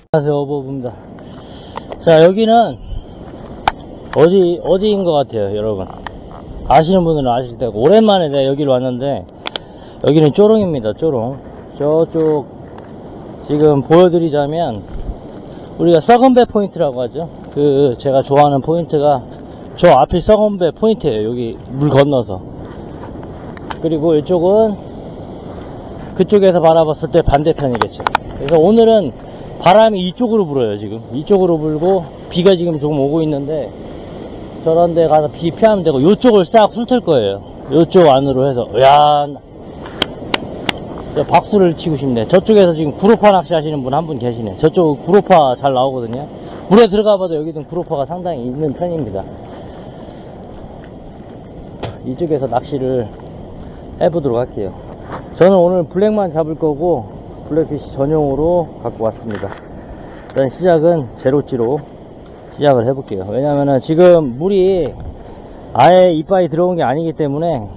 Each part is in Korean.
안녕하세요, 어버부입니다. 자, 여기는 어디인 것 같아요, 여러분. 아시는 분들은 아실 테고, 오랜만에 내가 여기를 왔는데, 여기는 쪼롱입니다, 쪼롱. 저쪽, 지금 보여드리자면, 우리가 썩은배 포인트라고 하죠. 제가 좋아하는 포인트가, 저 앞이 썩은배 포인트예요, 여기 물 건너서. 그리고 이쪽은, 그쪽에서 바라봤을 때 반대편이겠죠. 그래서 오늘은 바람이 이쪽으로 불어요. 지금 이쪽으로 불고 비가 지금 조금 오고 있는데, 저런 데 가서 비 피하면 되고, 요쪽을 싹 훑을 거예요. 요쪽 안으로 해서. 야, 저 박수를 치고 싶네. 저쪽에서 지금 구로파 낚시 하시는 분 한 분 계시네. 저쪽 구로파 잘 나오거든요. 물에 들어가 봐도 여기는 구로파가 상당히 있는 편입니다. 이쪽에서 낚시를 해보도록 할게요. 저는 오늘 블랙만 잡을 거고, 블랙피시 전용으로 갖고 왔습니다. 일단 시작은 제로찌로 시작을 해볼게요. 왜냐면은 지금 물이 아예 이빨이 들어온 게 아니기 때문에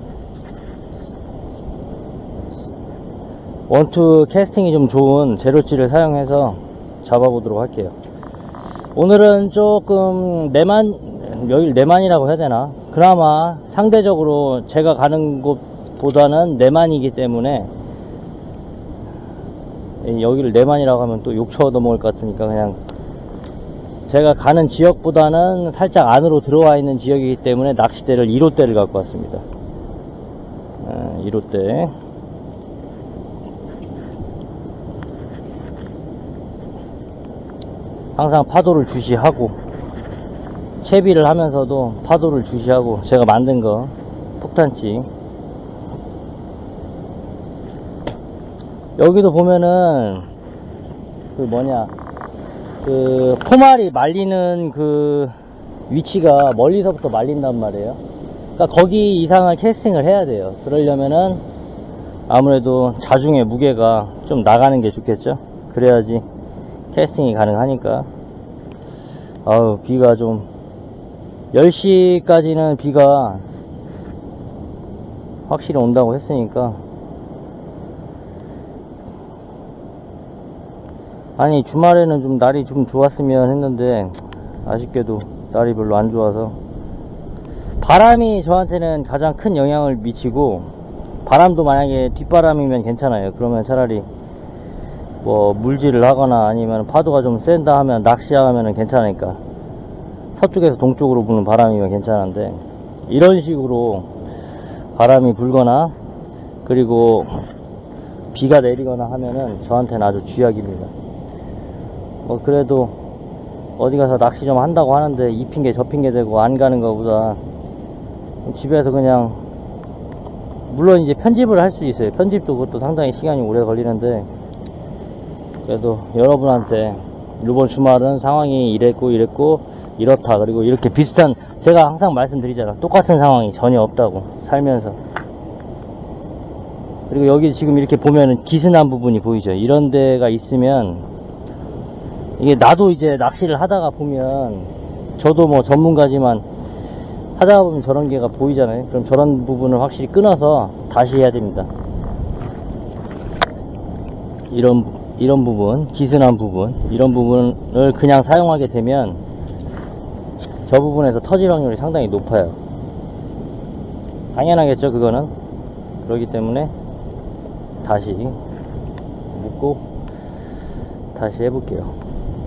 원투 캐스팅이 좀 좋은 제로찌를 사용해서 잡아보도록 할게요. 오늘은 조금 여기 내만이라고 해야 되나? 그나마 상대적으로 제가 가는 곳보다는 내만이기 때문에, 여기를 내만이라고 하면 또 욕 쳐얻어먹을 것 같으니까 그냥 제가 가는 지역보다는 살짝 안으로 들어와 있는 지역이기 때문에 낚싯대를 1호대를 갖고 왔습니다. 1호대. 항상 파도를 주시하고, 채비를 하면서도 파도를 주시하고, 제가 만든 거 폭탄찌. 여기도 보면은 포말이 말리는 위치가 멀리서부터 말린단 말이에요. 그러니까 거기 이상을 캐스팅을 해야 돼요. 그러려면은 아무래도 자중의 무게가 좀 나가는 게 좋겠죠. 그래야지 캐스팅이 가능하니까. 비가 좀 10시까지는 비가 확실히 온다고 했으니까, 아니 주말에는 좀 날이 좀 좋았으면 했는데 아쉽게도 날이 별로 안 좋아서, 바람이 저한테는 가장 큰 영향을 미치고, 바람도 만약에 뒷바람이면 괜찮아요. 그러면 차라리 뭐 물질을 하거나 아니면 파도가 좀 센다 하면 낚시하면은 괜찮으니까, 서쪽에서 동쪽으로 부는 바람이면 괜찮은데, 이런 식으로 바람이 불거나 그리고 비가 내리거나 하면은 저한테는 아주 쥐약입니다. 그래도 어디 가서 낚시 좀 한다고 하는데 이 핑계 저 핑계 대고 안 가는 것보다 집에서 그냥, 물론 이제 편집을 할 수 있어요. 편집도 그것도 상당히 시간이 오래 걸리는데, 그래도 여러분한테 이번 주말은 상황이 이랬고 이렇다, 그리고 이렇게 비슷한, 제가 항상 말씀드리잖아, 똑같은 상황이 전혀 없다고 살면서. 그리고 여기 지금 이렇게 보면은 기스난 부분이 보이죠. 이런 데가 있으면, 이게 나도 이제 낚시를 하다가 보면, 저도 뭐 전문가지만 하다가 보면 저런 게가 보이잖아요. 그럼 저런 부분을 확실히 끊어서 다시 해야 됩니다. 이런 부분, 기스난 부분, 이런 부분을 그냥 사용하게 되면 저 부분에서 터질 확률이 상당히 높아요. 당연하겠죠, 그거는. 그렇기 때문에 다시 묶고 다시 해볼게요.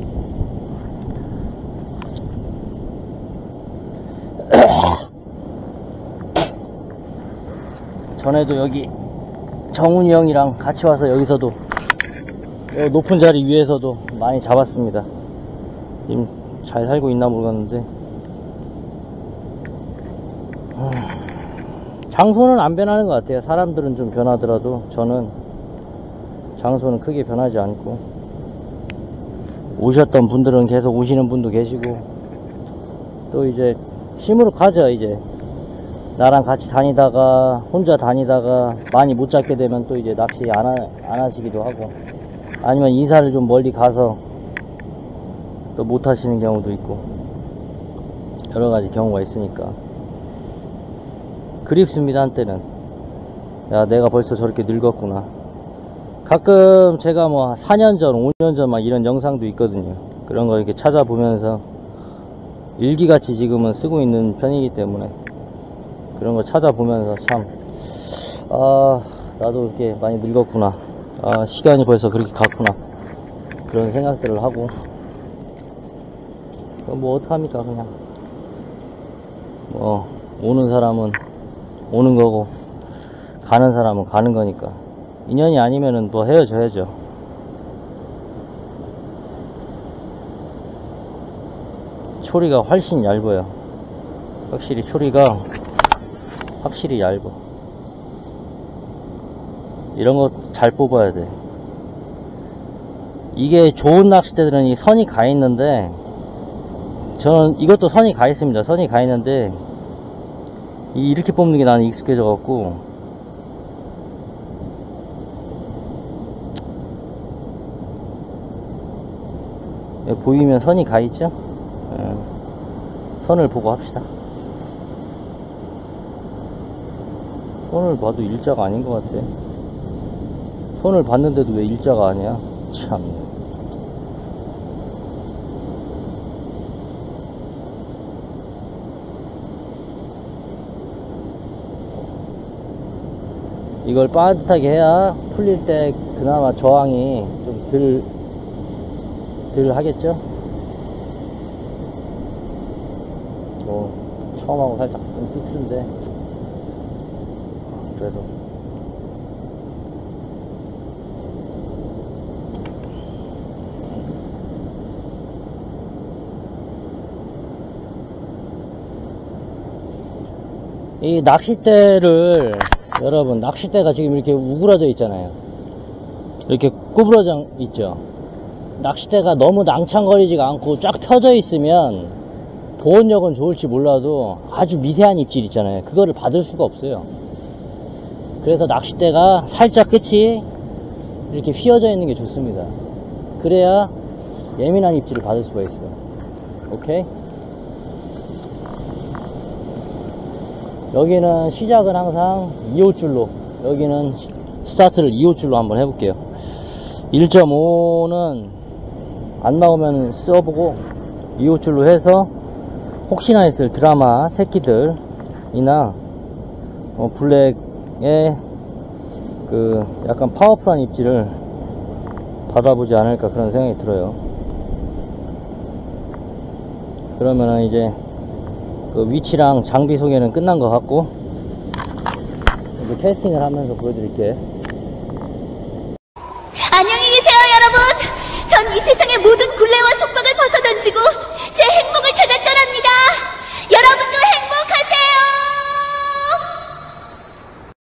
전에도 여기 정훈이 형이랑 같이 와서 여기서도 높은 자리 위에서도 많이 잡았습니다. 지금 잘 살고 있나 모르겠는데, 장소는 안 변하는 것 같아요. 사람들은 좀 변하더라도 저는 장소는 크게 변하지 않고, 오셨던 분들은 계속 오시는 분도 계시고, 또 이제 시무룩하죠. 이제 나랑 같이 다니다가 혼자 다니다가 많이 못 잡게 되면 또 이제 낚시 안 하시기도 하고, 아니면 인사를 좀 멀리 가서 또 못 하시는 경우도 있고, 여러 가지 경우가 있으니까 그립습니다. 한때는 야, 내가 벌써 저렇게 늙었구나, 가끔 제가 뭐 4년 전, 5년 전 막 이런 영상도 있거든요. 그런 거 이렇게 찾아보면서 일기같이 지금은 쓰고 있는 편이기 때문에 그런 거 찾아보면서 참, 나도 이렇게 많이 늙었구나. 시간이 벌써 그렇게 갔구나. 그런 생각들을 하고, 뭐 어떡합니까, 그냥. 뭐, 오는 사람은 오는 거고, 가는 사람은 가는 거니까. 인연이 아니면은 뭐 헤어져야죠. 초리가 훨씬 얇아요. 확실히 초리가 확실히 얇아. 이런 거 잘 뽑아야 돼. 이게 좋은 낚싯대들은 이 선이 가 있는데, 저는 이것도 선이 가 있습니다. 선이 가 있는데 이렇게 뽑는 게 나는 익숙해져 갖고, 보이면 선이 가 있죠? 선을 보고 합시다. 손을 봐도 일자가 아닌 것 같아. 손을 봤는데도 왜 일자가 아니야? 참. 이걸 빠듯하게 해야 풀릴 때 그나마 저항이 좀 덜 하겠죠? 처음하고 살짝 좀 삐뚤은데, 그래도. 이 낚싯대를, 여러분, 낚싯대가 지금 이렇게 우그러져 있잖아요. 이렇게 구부러져 있죠. 낚싯대가 너무 낭창거리지가 않고 쫙 펴져 있으면 보온력은 좋을지 몰라도 아주 미세한 입질 있잖아요. 그거를 받을 수가 없어요. 그래서 낚싯대가 살짝 끝이 이렇게 휘어져 있는 게 좋습니다. 그래야 예민한 입질을 받을 수가 있어요. 오케이? 여기는 시작은 항상 2호줄로, 여기는 스타트를 2호줄로 한번 해볼게요. 1.5는 안 나오면 써보고 2호줄로 해서 혹시나 했을 드라마 새끼들이나 블랙의 그 약간 파워풀한 입질을 받아보지 않을까 그런 생각이 들어요. 그러면은 이제 그 위치랑 장비 소개는 끝난 것 같고, 이제 캐스팅을 하면서 보여드릴게. 안녕히 계세요, 여러분. 전 이 세상의 모든